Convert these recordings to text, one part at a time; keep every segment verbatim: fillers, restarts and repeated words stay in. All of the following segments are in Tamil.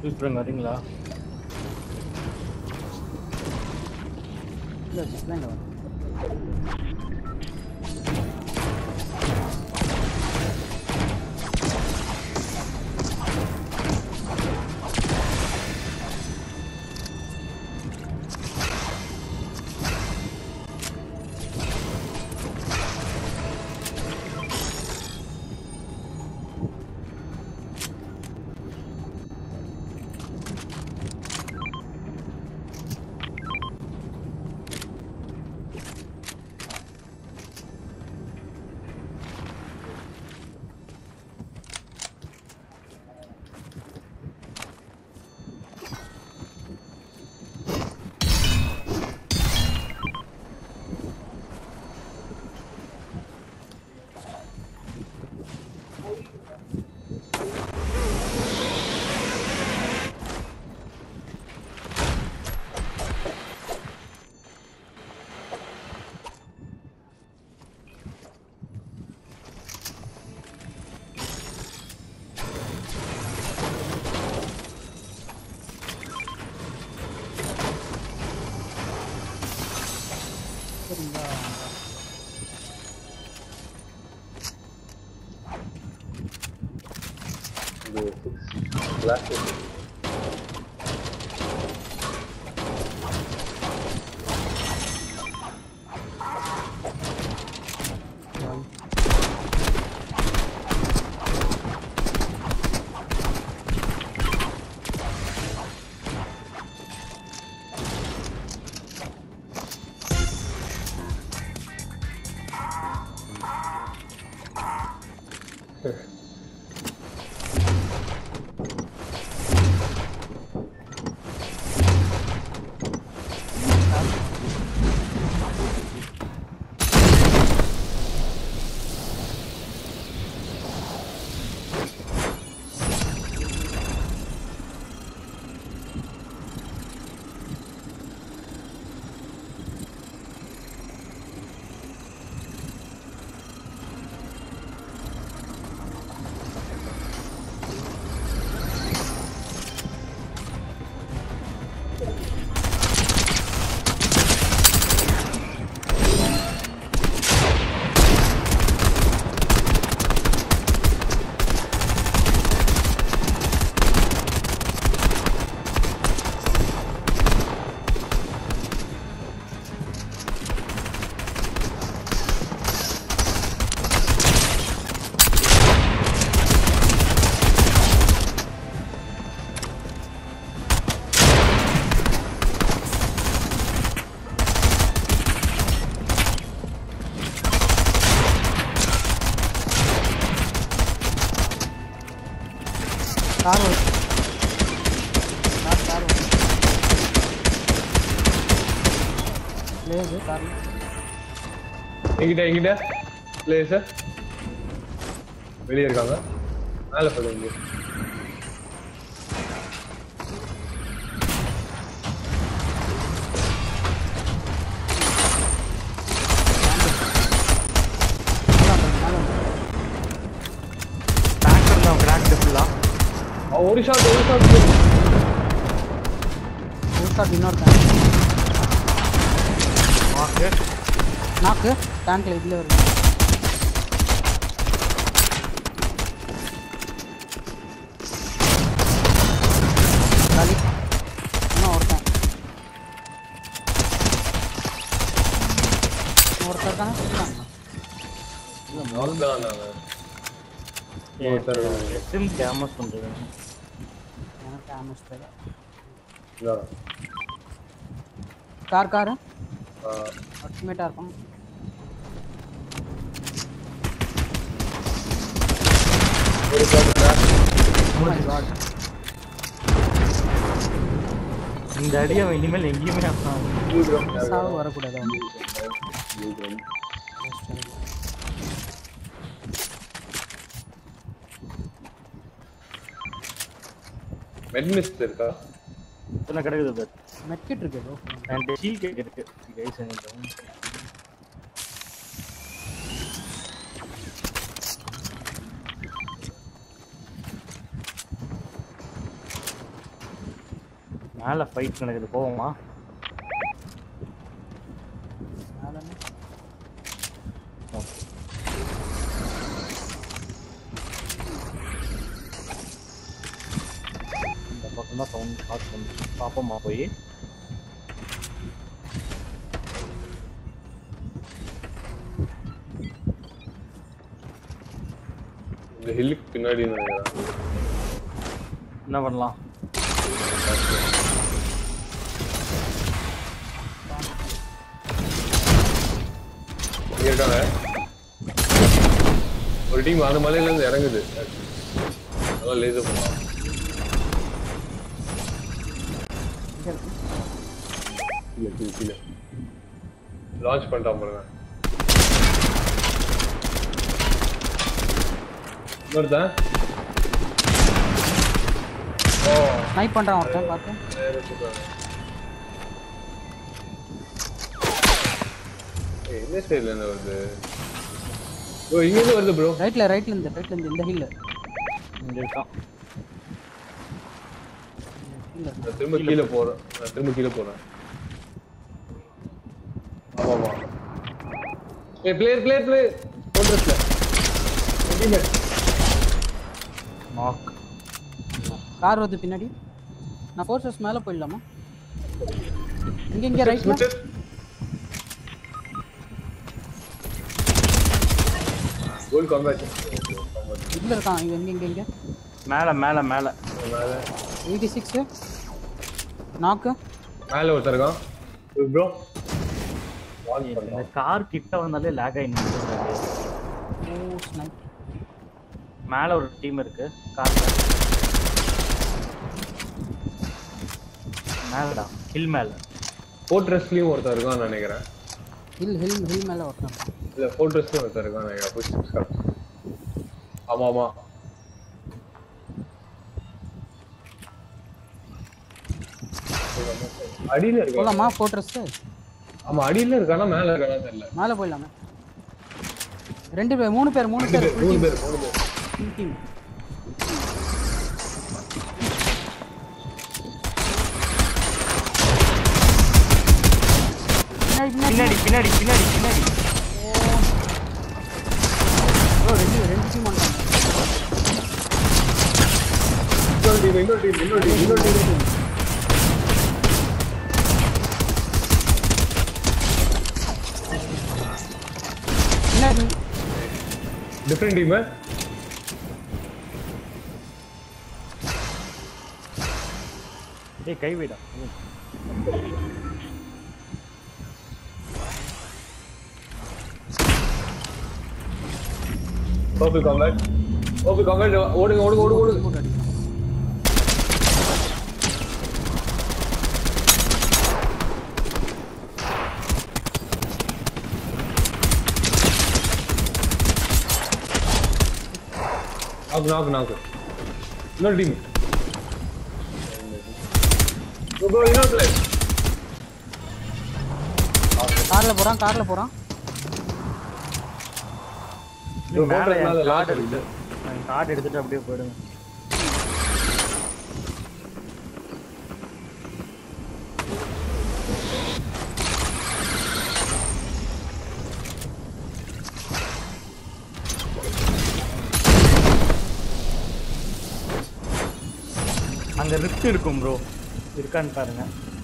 ஸ்ப்ரிங் வரீங்களா? இல்ல ஸ்ப்ரிங் வர. Carro. Car, carro. Laser, carro. இங்கிட்ட இங்கிட்ட லேசர் வெளியே இருக்காங்க. மேலே போடுங்க. ஒரு ஷாட் ஒரு ஷாட் ஒரு ஷாட் இன்னொரு டேங்க் நாக்கு நாக்கு டேங்க்ல இதுல வருது. காலி இன்னும் ஒருத்தன் ஒருத்தர் தானே சொல்லுவாங்க. இல்லை நாலு தான் நாங்கள் எஸ்எம் கேமஸ் பண்ணுறது எனக்கு ஆமஸ் தேவை. இல்லை கார் கார் அல்டிமேட்டாக இருக்கும். இந்த அடி அவன் இனிமேல் எங்கேயுமே சாவு வரக்கூடாது. மெட்மிஸ்ட் இருக்கா? என்ன கிடைக்குது பார். மெட்கிட் இருக்கு ப்ரோ. அண்ட் ஹீல் கேக் இருக்கு. கைஸ் என்ன மேல ஃபைட் நடக்குது போவோமா? மேல ஓகே. இந்த பக்கம் தான் சவுண்ட் காசு வந்து பாப்போமா போய்? இந்த ஹில்லுக்கு பின்னாடி நினைக்கிறேன். என்ன பண்ணலாம்? இங்க இருக்காங்க. ஒரு டீம் அந்த மலையில இருந்து இறங்குது. அதான் லேசர் பண்ணலாம். இல்ல கீழ கீழ லான்ச் பண்ணிட்டான் பாருங்க. இன்னொருத்தன் ஓ ஸ்னைப் பண்றான் ஒருத்தன் பாத்து. நேரா சுடுறாங்க. ஏய் என்ன சைடுல இருந்து வருது? ப்ரோ இங்க இருந்து வருது ப்ரோ. ரைட்ல ரைட்ல இருந்து ரைட்ல இருந்து இந்த ஹில்ல. இங்க இருக்கான். ஹில்ல. நான் திரும்ப கீழ போறேன். நான் திரும்ப கீழ போறேன். ஆமா ஆமா. ஏய் பிளேயர் பிளேயர் பிளேயர். போட்றஸ்ல. எடிமே. நாக். கார் வருது பின்னாடி. நான் ஃபோர்சஸ் மேல போயிடலாமா? இங்க இங்க ரைட்ல. கோல் காம்பேட். இதுல இருக்கான் இங்க இங்க இங்க இங்க. மேல மேல மேல. மேல எண்பத்தி ஆறு நாக்கு. மேல ஒருத்தர் இருக்கான். ப்ரோ வால் இந்த பண்ணலாம். கார் கிட்ட வந்தாலே லாக் ஆகி நிக்குது. ஓ ஸ்னைப். மேல ஒரு டீம் இருக்கு கார்ல. மேலடா ஹில் மேல. ஃபோர்ட்ரஸ்லயும் ஒருத்தர் இருக்கான்னு நினைக்கிறேன். ஹில் ஹில் ஹில் மேல ஒருத்தன். இல்ல ஃபோர்ட்ரஸ்லயும் ஒருத்தர் இருக்கான்னு நினைக்கிறேன். Push push car. ஆமா ஆமா. அடியில இருக்கா? போலாமா ஃபோர்ட்ரஸ்? ஆமா அடியில இருக்கானா மேல இருக்கானா தெரியல. மேல போயிடலாமா? ரெண்டு பேர் மூணு பேர் மூணு பேர் full மூணு team. பேர் மூணு பேர். full team. பின்னாடி பின்னாடி பின்னாடி பின்னாடி பின்னாடி. ஓ ரெண்டு ரெண்டு டீம் வந்தாங்க. இன்னொரு டீம் இன்னொரு டீம் இன்னொரு டீம் இன்னொரு டீம். பின்னாடி டிஃபரெண்ட் டீம். ஏய் கை வைடா. Purple combat. பர்பிள் காம்பேட் ஓடுங்க ஓடுங்க ஓடுங்க ஓடுங்க. போட்டு அடிக்கலாம். நாக்கு நாக்கு நாக்கு. இன்னொரு டீம். ப்ரோ இன்னொரு பிளேயர். கார்ல போறான் கார்ல போறான். ப்ரோ மேல மேல கார்டு எடுத்து கார்டு எடுத்துட்டு அப்படியே போயிடுங்க. அங்க ரிஃப்ட் இருக்கும் ப்ரோ. இருக்கான்னு பாருங்க.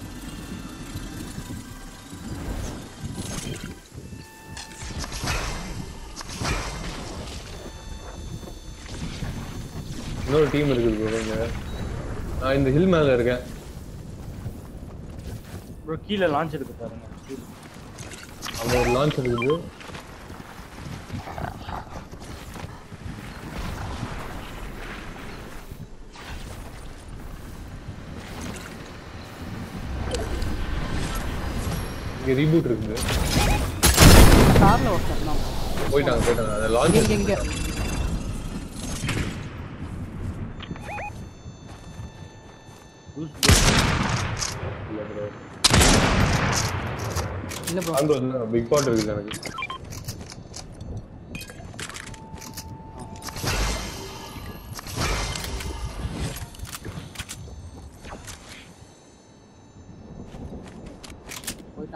இன்னொரு டீம் இருக்குது ப்ரோ இங்க. நான் இந்த ஹில் மேல இருக்கேன். ப்ரோ கீழே லான்ச் இருக்கு பாருங்க. அங்க ஒரு லான்ச் இருக்குது. இங்க ரீபூட் இருக்குது. கார்ல ஒருத்தன் தான். போயிட்டாங்க போயிட்டாங்க. அந்த லான்ச் இங்க இங்க இல்ல ப்ரோ. இல்ல ப்ரோ. அந்த பிக் பாட் இருக்குது எனக்கு.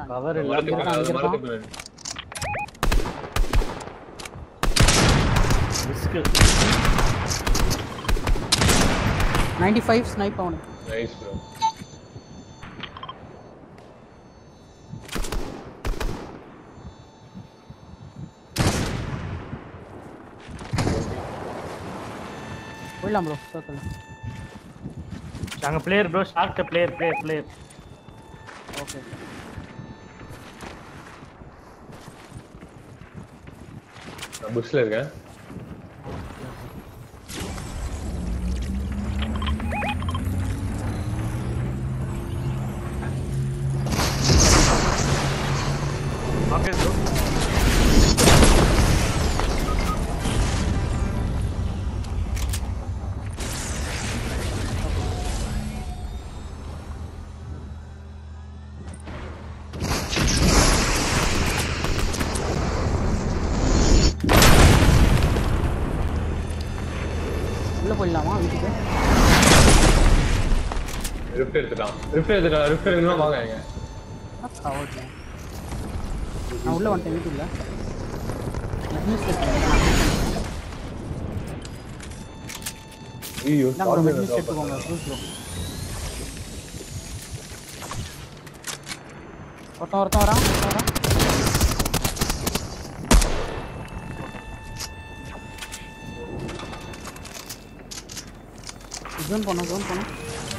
கவர் இல்ல மரத்துக்கு இருக்கான், பின்னாடி, இங்க மரத்துக்கு பின்னாடி. ரிஸ்க் நைன்டி ஃபைவ் ஸ்னைப் அவனுக்கு. Nice bro. போயிடலாம் ப்ரோ சர்க்கிள். நாங்க player bro short player player player okay நான் புஷ்ல இருக்கேன். ஓகே ப்ரோ உள்ள போயிடலாமா வீட்டுக்கு? ரிஃப்ட் எடுத்துட்டான். ரிஃப்ட் எடுத்துட்டான். ரிஃப்ட் எடுக்கணும் வாங்க இங்க. ஓகே நான் உள்ள வந்துட்டேன் வீட்டுக்குள்ள. ஐயோ நான் ஒரு மெட்னிஸ் எடுத்துக்கோங்க ப்ளூஸ் ப்ரோ. ஒருத்தன் ஒருத்தன் வரான் ஒருத்தன் வரான். ஜோன் போனோம் ஜோன் போனோம்.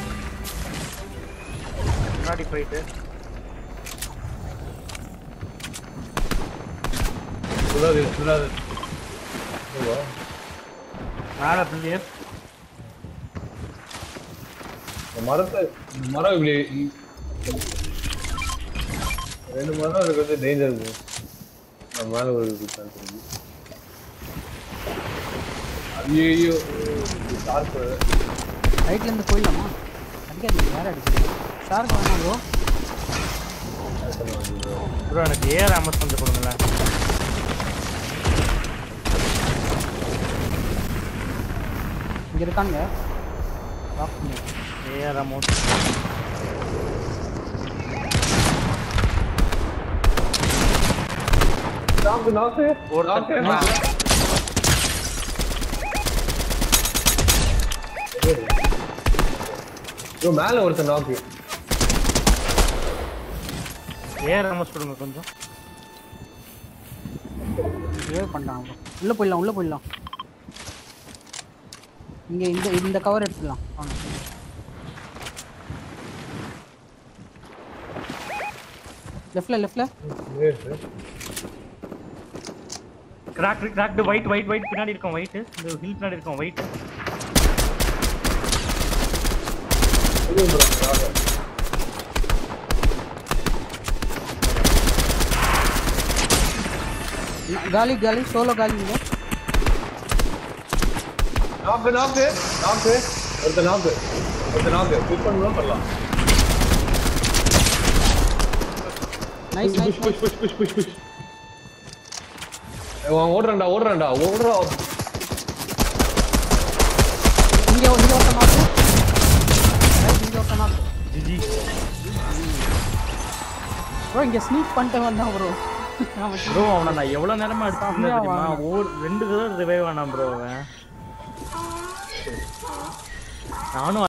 முன்னாடி போயிட்டு சுடாது சுடாது. ஓ மேல பிளேயர் மரத்தை மரம் இப்படி ரெண்டு மரம் இருக்கு வந்து டேஞ்சர் இருக்கு. நம்ம மேல ஒரு இது. ஐயோ ஷார்ப் ரைட்ல இருந்து போயிடலாமா? அடிக்காதீங்க யார் அடிக்கிறீங்க? ஷார்க் வேணாம் ப்ரோ. ப்ரோ எனக்கு ஏர் ஆமஸ் வந்து கொடுங்களேன். இங்க இருக்காங்க லாக் பண்ணி. ஏர் ஆமஸ் நாக்கு நாக்கு ஒரு நாக்கு ப்ரோ மேல ஒருத்தன் நாக்கு. ஏர் ஆமஸ் கொடுங்க கொஞ்சம். சேவ் பண்ணான் ப்ரோ. உள்ள போயிடலாம் உள்ள போயிடலாம். இங்க இந்த இந்த கவர் எடுத்துக்கலாம் வாங்க. லெஃப்ட்ல லெஃப்ட்ல crack crack white white white பின்னாடி இருக்கும் ஒயிட். இந்த ஹில் பின்னாடி இருக்கும் ஒயிட். காலி காலி சோலோ காலி இங்க. நாக்கு நாக்கு நாக்கு ஒருத்தன் நாக்கு ஒருத்தன் நாக்கு புஷ் பண்ணனும் பண்ணலாம். Nice nice push push push push push. அவன் ஓடுறான்டா ஓடுறான்டா ஓடுறா. இங்க இங்க ஒருத்தன் மாத்து. ரைட் இங்க ஒருத்தன் மாத்து. ஜிஜி ப்ரோ இங்க ஸ்னீக் பண்ணிட்டு வந்தான் ப்ரோ. ப்ரோ அவனை நான் எவ்வளவு நேரமா அடிச்சிட்டு தெரியுமா? ஒரு ரெண்டு தடவை ரிவைவ் ஆனான் ப்ரோ அவன். நானும்